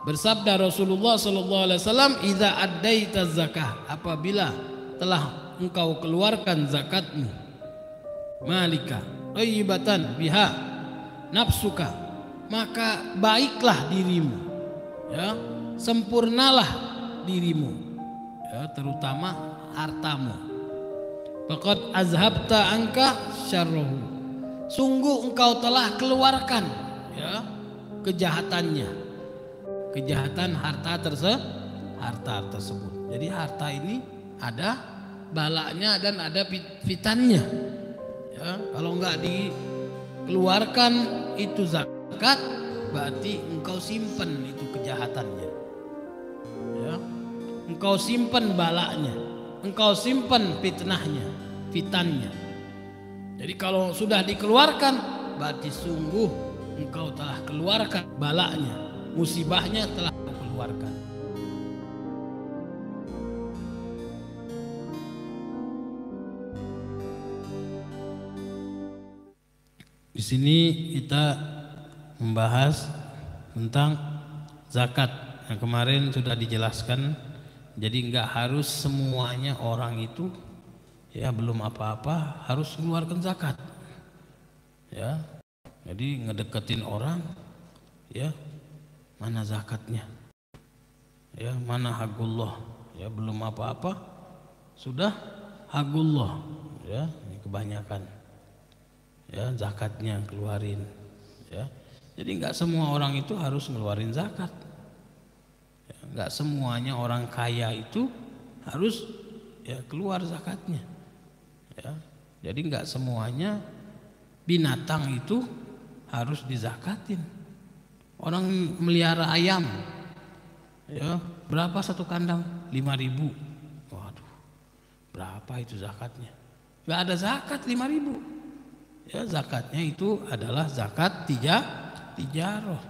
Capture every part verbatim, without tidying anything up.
Bersabda Rasulullah sallallahu alaihi wasallam, "Idza addaita zakah," apabila telah engkau keluarkan zakatmu, malika thayyibatan biha nafsuka, maka baiklah dirimu, ya, sempurnalah dirimu, ya, terutama hartamu. Faqad azhabta angka syarruhu, sungguh engkau telah keluarkan, ya, kejahatannya, kejahatan harta terse harta tersebut. Jadi harta ini ada balanya dan ada fitannya, ya, kalau enggak dikeluarkan itu zakat, berarti engkau simpen itu kejahatannya, ya, engkau simpen balanya, engkau simpen fitnahnya, fitannya. Jadi kalau sudah dikeluarkan, berarti sungguh engkau telah keluarkan balanya, musibahnya telah dikeluarkan. Di sini kita membahas tentang zakat yang kemarin sudah dijelaskan. Jadi nggak harus semuanya orang itu, ya, belum apa-apa harus mengeluarkan zakat, ya. Jadi ngedeketin orang, ya, mana zakatnya, ya, mana hagullah, ya, belum apa-apa sudah hagullah, ya, ini kebanyakan, ya, zakatnya keluarin, ya. Jadi nggak semua orang itu harus ngeluarin zakat, ya, nggak semuanya orang kaya itu harus, ya, keluar zakatnya, ya. Jadi nggak semuanya binatang itu harus dizakatin. Orang melihara ayam, ya, berapa satu kandang? lima ribu. Waduh, berapa itu zakatnya? Nggak ada zakat lima ribu. Ya, zakatnya itu adalah zakat tija, tijaroh.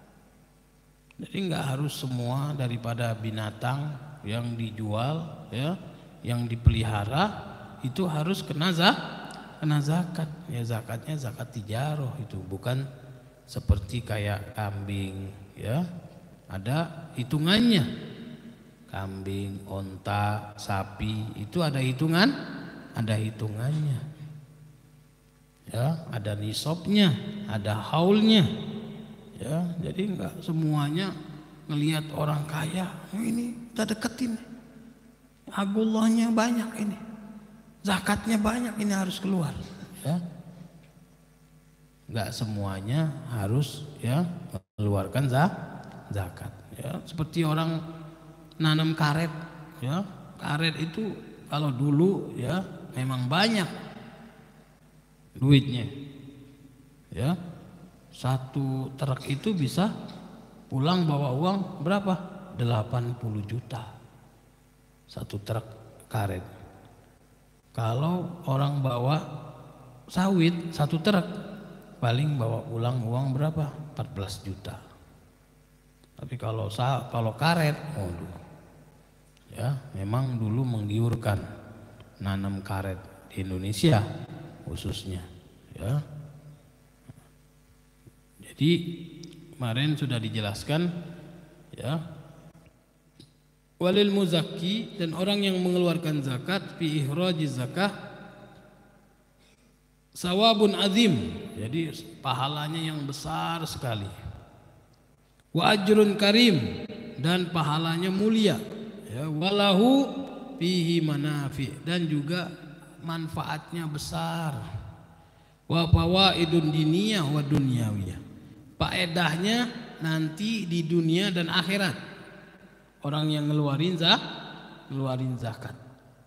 Jadi nggak harus semua daripada binatang yang dijual, ya, yang dipelihara itu harus kena zakat. Kena zakat, ya, zakatnya zakat tijaroh itu, bukan seperti kayak kambing, ya, ada hitungannya. Kambing, onta, sapi itu ada hitungan, ada hitungannya, ya, ada nisabnya, ada haulnya, ya. Jadi enggak semuanya ngelihat orang kaya, oh, ini kita deketin, hagullahnya banyak ini, zakatnya banyak, ini harus keluar, ya. Enggak semuanya harus, ya, mengeluarkan zakat, ya. Seperti orang nanam karet, ya, karet itu kalau dulu, ya, memang banyak duitnya, ya, satu truk itu bisa pulang bawa uang berapa? delapan puluh juta satu truk karet. Kalau orang bawa sawit satu truk paling bawa pulang uang berapa? empat belas juta. Tapi kalau kalau karet, waduh, ya, memang dulu menggiurkan nanam karet di Indonesia khususnya, ya. Jadi kemarin sudah dijelaskan, ya, walil muzakki, dan orang yang mengeluarkan zakat fi ihrajiz zakah sawabun azim, jadi pahalanya yang besar sekali. Wa ajrun karim, dan pahalanya mulia, ya, walahu fihi manafi, dan juga manfaatnya besar. Wa fawaidun diniyah wa dunyawiyah, faedahnya nanti di dunia dan akhirat orang yang ngeluarin zakat, ngeluarin zakat.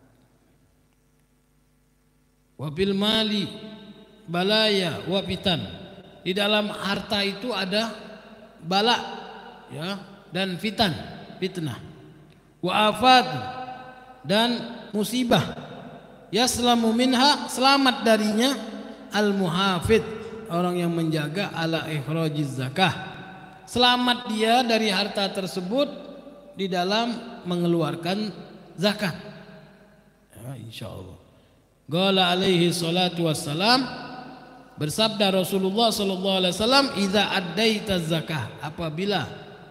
Wa bil mali balaya wa fitan, di dalam harta itu ada bala, ya, dan fitan, fitnah. Wa afat, dan musibah. Yaslamu minha, selamat darinya, al muhafid, orang yang menjaga ala ikhrajiz zakah, selamat dia dari harta tersebut di dalam mengeluarkan zakat, ya, insyaallah. Qala alaihi salatu wassalam, bersabda Rasulullah sallallahu alaihi wasallam, idza addaita zakah, apabila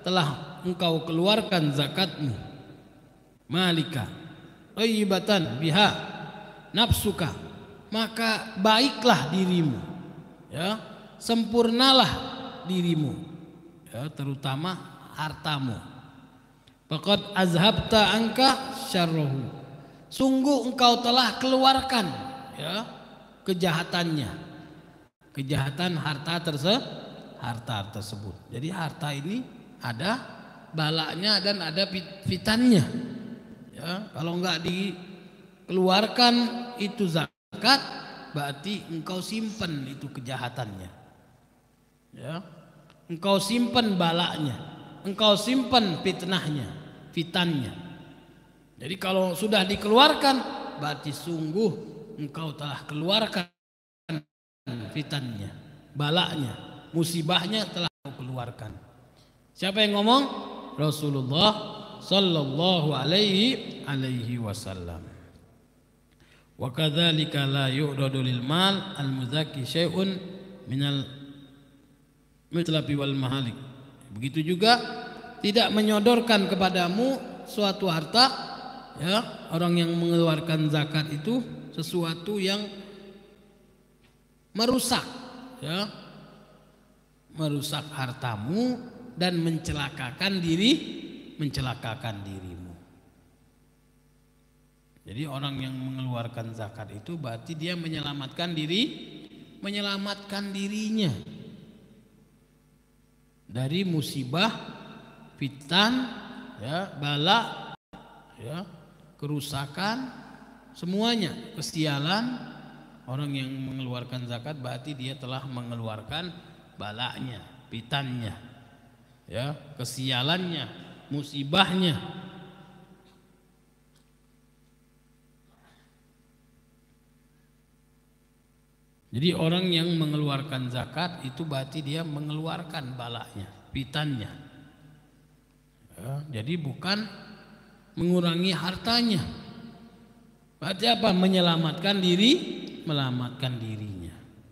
telah engkau keluarkan zakatmu, malika thayyibatan biha nafsuka, maka baiklah dirimu, ya, sempurnalah dirimu, ya, terutama hartamu. Faqad azhabta angka syarrahu, sungguh engkau telah keluarkan, ya, kejahatannya, kejahatan harta terse harta tersebut. Jadi harta ini ada balanya dan ada fitannya, ya, kalau enggak dikeluarkan itu zakat, berarti engkau simpen itu kejahatannya, ya, engkau simpen balanya, engkau simpen fitnahnya, fitannya. Jadi kalau sudah dikeluarkan, berarti sungguh engkau telah keluarkan fitannya, balanya, musibahnya telah kau keluarkan. Siapa yang ngomong? Rasulullah sallallahu alaihi alaihi wasallam. Wa kadzalika la yu'radu lil mal al muzakki syai'un minal mutlabi wal mahalik. Begitu juga tidak menyodorkan kepadamu suatu harta, ya, orang yang mengeluarkan zakat itu sesuatu yang merusak, ya, merusak hartamu dan mencelakakan diri, mencelakakan dirimu. Jadi orang yang mengeluarkan zakat itu berarti dia menyelamatkan diri, menyelamatkan dirinya dari musibah, fitan, ya, bala, ya, kerusakan, semuanya, kesialan. Orang yang mengeluarkan zakat berarti dia telah mengeluarkan balanya, fitannya, ya, kesialannya, musibahnya. Jadi orang yang mengeluarkan zakat itu berarti dia mengeluarkan balanya, fitannya, ya, jadi bukan mengurangi hartanya. Berarti apa? Menyelamatkan diri, menyelamatkan dirinya.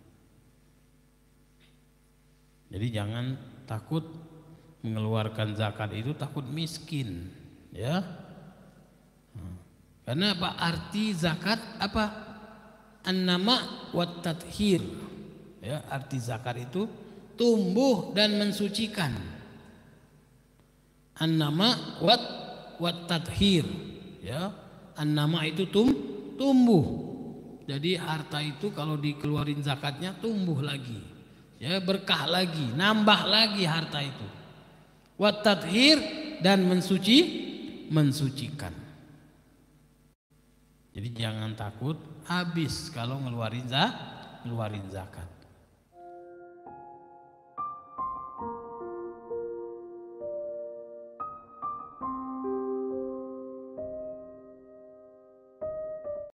Jadi jangan takut mengeluarkan zakat itu takut miskin, ya. Karena apa? Arti zakat apa? An-nama wat tathir. Ya, arti zakat itu tumbuh dan mensucikan. An-nama wat wat tathir. Ya, an-nama itu tum tumbuh. Jadi harta itu kalau dikeluarin zakatnya tumbuh lagi, ya, berkah lagi, nambah lagi harta itu. Wat tathir, dan mensuci, mensucikan. Jadi jangan takut habis kalau ngeluarin zakat, ngeluarin zakat.